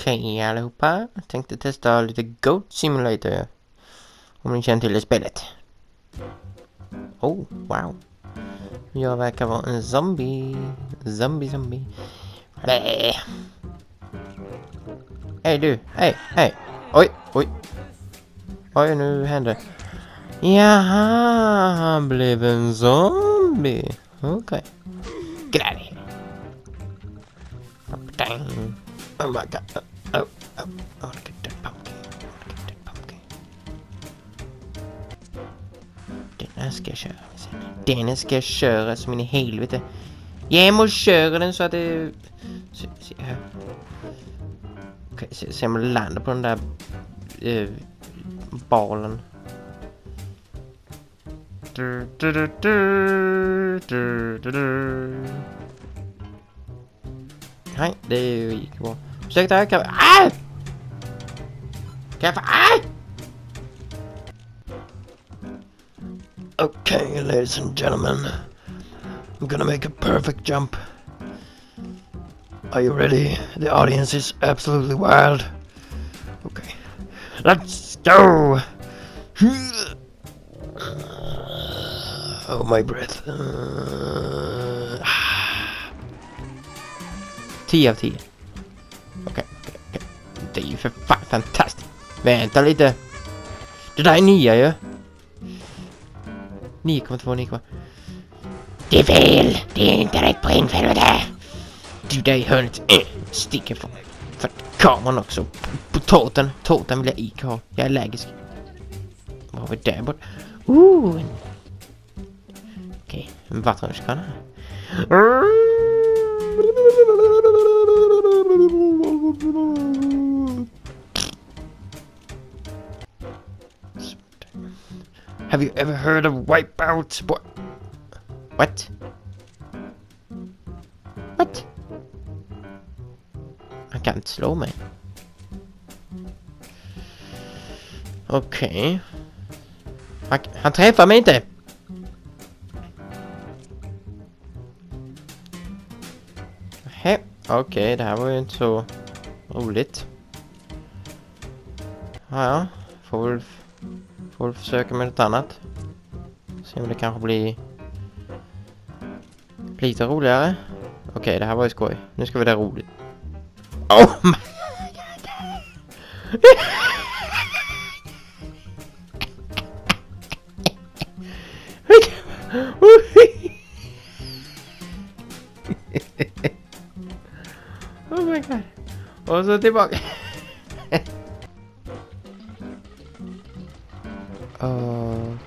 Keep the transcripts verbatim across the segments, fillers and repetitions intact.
Okej okay, allihopa, jag tänkte testa lite Goat Simulator. Om ni känner till det spelet. Oh, wow. Jag verkar vara en zombie. Zombie, zombie. Hej hey, du, hej, hej. Oj, oj. Oj, nu händer. Jaha, han blev en zombie. Okej. Okay. Get out of here. Oh my god. Oh, oh, oh, look at that pumpkin. Look at that pumpkin. Den ska jag köra. Den ska jag köra som in i helvete. Jag måste köra den så att det... Se, se här. Okej, se, se om jag landar på den där... Uh, balen. Du, du, du, du, du, du, du. Nej, det gick bra. Försök där, kan jag... Ah! Kan jag få... Ah! Okay, ladies and gentlemen. I'm gonna make a perfect jump. Are you ready? The audience is absolutely wild. Okay. Let's go! Oh, my breath. Uh, tio av tio. Okej, okej, okej. Det är ju för fan fantastiskt. Vänta lite. Det där är nya ju. nio komma två, nio komma två. Det är fel! Det är inte rätt poäng för det. Du där i hörnet. Äh, sticker från. För kameran också. På, på tåten. Tåten vill jag inte ha. Jag är allergisk. Vad har vi där bort? Ooh. Okej, en vattenrutschkana. Have you ever heard of Wipeout? What? What? What? Han kan inte slå mig. Okej. Okay. Han, han träffar mig inte. Okej, okay, det här var ju inte så roligt. Ja, ja. Får väl, får väl försöka med något annat. Se om det kanske blir lite roligare. Okej, okay, det här var ju skoj. Nu ska vi det roligt. Oh my god. Oh my god. Och så tillbaka. Okay.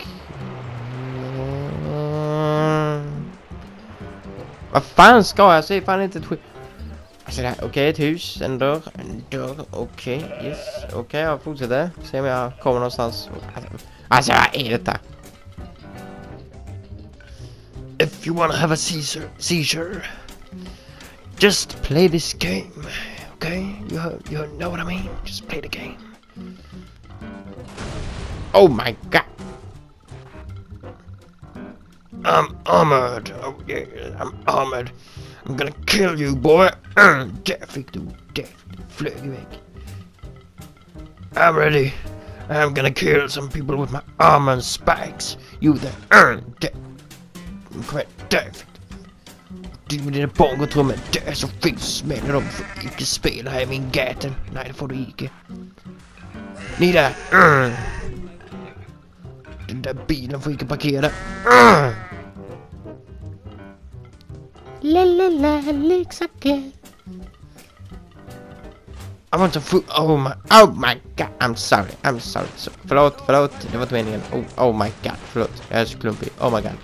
Vad fan ska jag säga? Fan inte ett skit. Alltså det här, okej, okay, ett hus, en dörr, en dörr, okej, okay, yes, okej, okay, jag fortsätter. Se om jag kommer någonstans. Alltså, vad är detta? If you wanna have a seizure, seizure, just play this game, okay? You, you know what I mean? Just play the game. Oh my god! I'm armored. Oh yeah, I'm armored. I'm gonna kill you, boy. Uh, där fick du, där fick du, flög iväg. I'm ready. I'm gonna kill some people with my armor and spikes. You there, uh, där. Kom här, där fick du. Du med dina bongotrummor, där så finns med dem för inte spela här i min gata. Nej, det får du inte. Ni där, uh. Den där bilen får inte parkera. Uh. La la la, leksaker. I want to food. Oh my, oh my god. I'm sorry, I'm sorry. So, förlåt, förlåt. Det var inte meningen. Oh, oh my god, förlåt. Jag är så klumpig. Oh my god.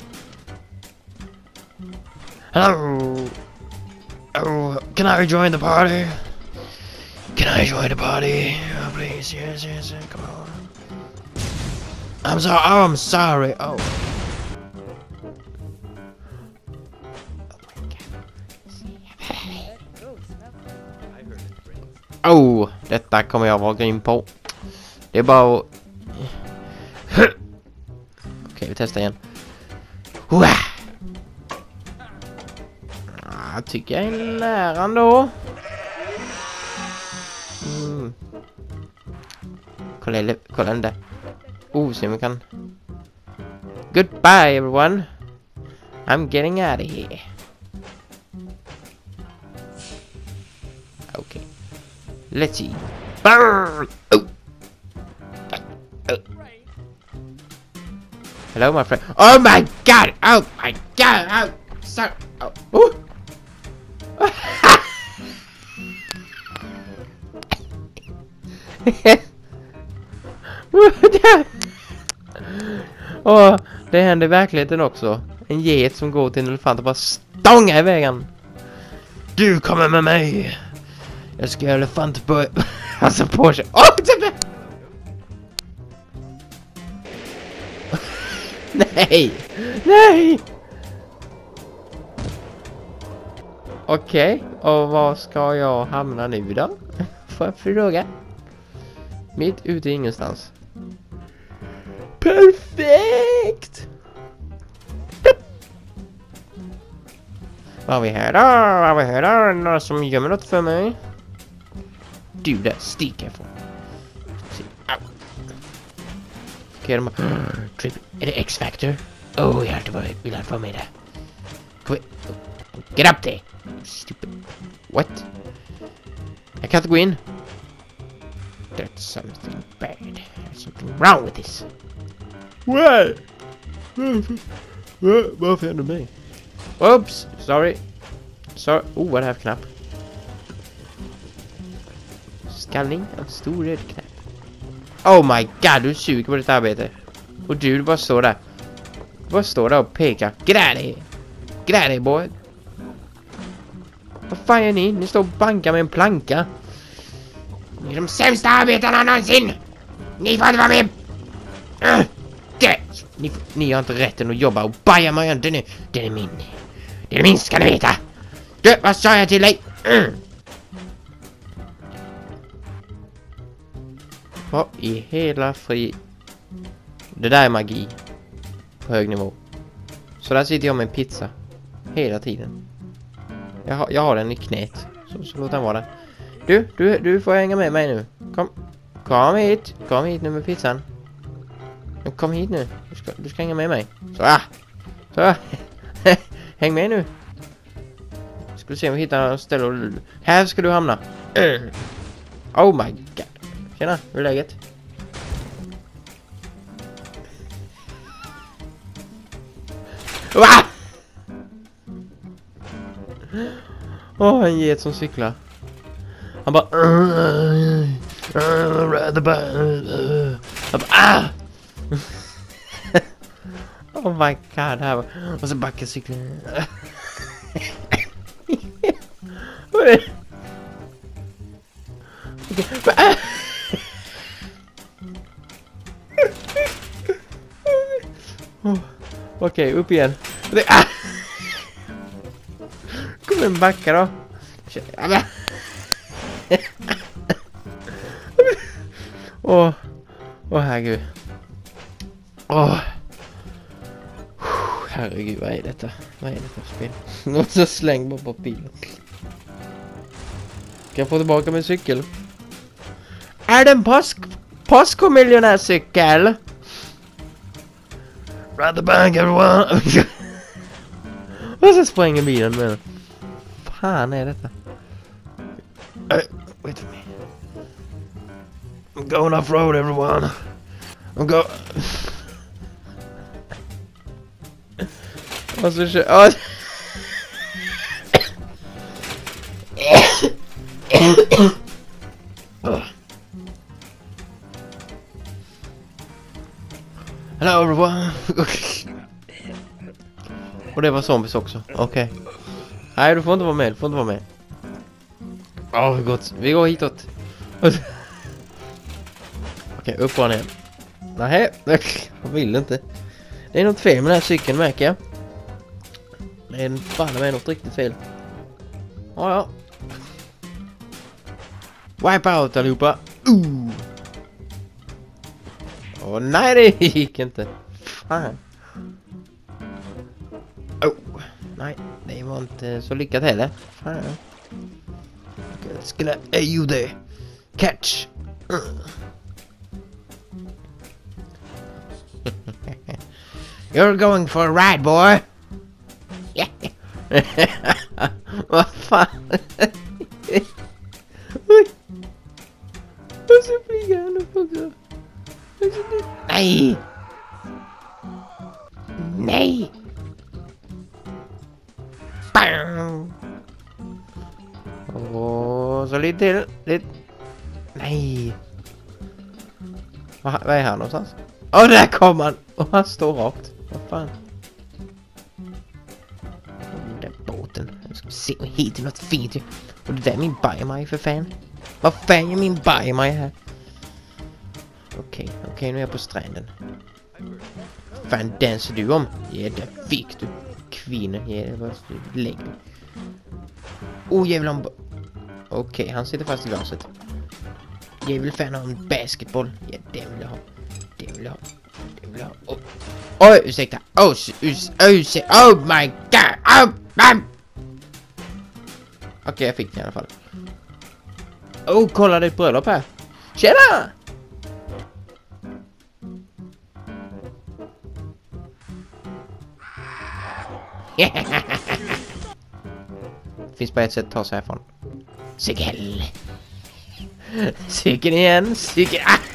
Hello. Oh, can I join the party? Can I join the party? Oh, please, yes, yes, yes. Come on. I'm sorry. Oh, I'm sorry. Oh. Oh, detta kommer jag vara grym på. Det är bara att... Okej, okay, vi testar igen. Jag tycker jag är nära ändå. Kolla, kolla den där. Oh, se om vi kan. Goodbye everyone. I'm getting out of here. Okay. Let's see. Brrr! Oh. Oh. Hello, my friend. Oh my god! Oh my god! Oh, so. Oh. Oh. Åh, det händer i verkligheten också. En get som går till en elefant och bara stångar i vägen. Du kommer med mig. Jag ska göra elefant på... Alltså på sig. Åh, oh, nej! Nej! Okej, okay. Och var ska jag hamna nu då? Får jag fråga? Mitt ute ingenstans. Perfekt! Vad har vi här då? Vad har vi här då? Några som gömmer något för mig? Du där, stick härifrån. Okej, de har... Är det X-Factor? Oh, jag hade varit, vill vara med där. Kom igen. Get up there! Stupid. What? Jag kan inte gå in. There's something bad. There's something wrong with this. What? Varför händer mig? Oops, sorry. Sorry. Oh, vad är det här för knapp? Skallning, en stor röd knapp. Oh my god, du suger på ditt arbete. Och du, du bara står där. Du bara står där och pekar. Get out of here. Get out of here, boy. Vad fan är ni? Ni står och bankar med en planka. Ni är de sämsta arbetarna någonsin. Ni får inte vara med. Uh, det. Ni, ni har inte rätten att jobba och baja mig inte nu. Den är min. Det är min, ska ni veta. Du, vad sa jag till dig? Uh. Vad i hela fri... Det där är magi. På hög nivå. Så där sitter jag med en pizza. Hela tiden. Jag har, jag har den i knät. Så, så låt den vara där. Du, du, du får hänga med mig nu. Kom. Kom hit. Kom hit nu med pizzan. Kom hit nu. Du ska, du ska hänga med mig. Så, ah. Så. Häng med nu. Ska vi se om vi hittar något ställe. Och... Här ska du hamna. Uh. Oh my god. Tjena, hur är läget? Va? Åh, oh, en get som cyklar. Han bara... Han bara... Ah! Oh my god, det här var... Och så backar cykeln. Okej. Okej, upp igen. Ah! Kom en backa då. Åh, åh herregud. Åh. Herregud, vad är detta? Vad är detta för spel? Någon så släng bara på bilen. Kan jag få tillbaka min cykel? Är det en påsk... påskomiljonärcykel? Rather bang everyone. Och så spränger bilen med. Fan är detta? Uh, wait for me. I'm going off road everyone. I'm go. Och så kör... Oh. Hello everyone. Och det var zombies också. Okej. Okay. Nej, du får inte vara med. Du får inte vara med. Åh, oh, gott. Vi går hitåt. Okej, okay, upp på den igen. Nej, jag vill inte. Det är något fel med den här cykeln, märker jag. Det är fan med något riktigt fel. Ja, ja. Wipe out allihopa. Uh. Åh oh, nej, det gick inte. Fan. Oh, nej, det var inte så lyckat heller. Fan. Skulle är you there? Catch. Uh. You're going for a ride, boy. Vad fan? Oj. Och så flyger han upp också. Nej! Nej! Bam! Och så lite till. Lite. Nej! Vad är han någonstans? Åh, där kom han! Och han står rakt. Vad fan? Den där båten. Jag ska se och hit till något fint. Och det där är min bajamaj för fan. Vad fan är min bajamaj här? Okej, okay, okej, okay, nu är jag på stranden. Fan dansar du om? Ja, där fick du. Kvinna, ja, det var lägg. Oh, jävlar. Okej, okay, han sitter fast i glaset. Jag vill fan ha en basketboll. Ja, det vill jag ha. Det vill jag ha. Det vill jag ha. Oh. Oj, ursäkta. Oh, ursäkta. Oh my god. Oh, man. Okej, okay, jag fick den i alla fall. Oh, kolla, det är ett bröllop här. Tjena! Det finns bara ett sätt att ta sig härifrån. Cykel. Cykeln igen. Cykel. Ah!